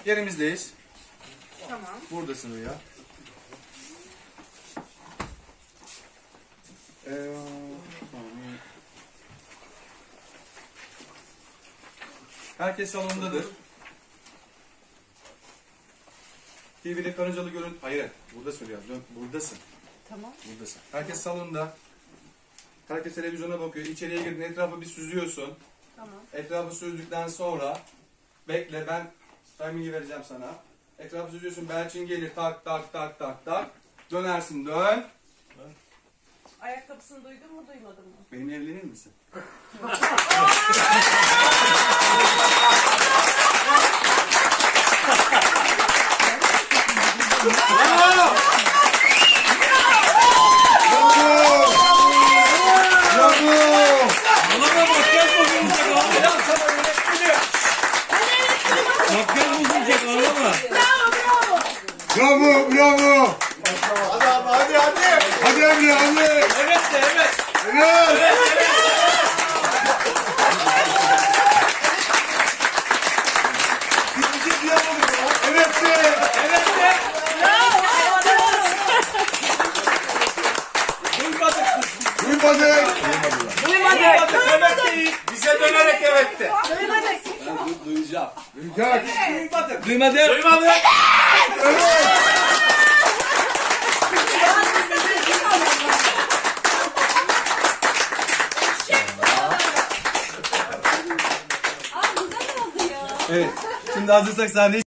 Yerimizdeyiz. Tamam. Buradasın Rüya. Herkes salondadır. TV'de karıncalı görüntü... Hayır, buradasın Rüya. Buradasın. Tamam. Buradasın. Herkes salonda. Herkes televizyona bakıyor. İçeriye girdin, etrafı bir süzüyorsun. Tamam. Etrafı süzdükten sonra bekle, ben timing'i vereceğim sana. Etrafı süzüyorsun, Belçin gelir, tak tak tak tak tak. Dönersin, dön. Ayakkabısını duydun mu duymadın mı? Benimle evlenir misin? Bravo, bravo. Hadi abi, hadi hadi. Hadi Emre, hadi. Evet de evet. Evet. Birinci diyamadık ya. Evet de. Evet de. Duymadık. Duymadık. Duymadık. Evet değil. Bize dönerek evet de. Duyacağım. Duyacak. Duymadık. Duymadım. Duymadık. Evet. Şimdi hazırsak sahneyi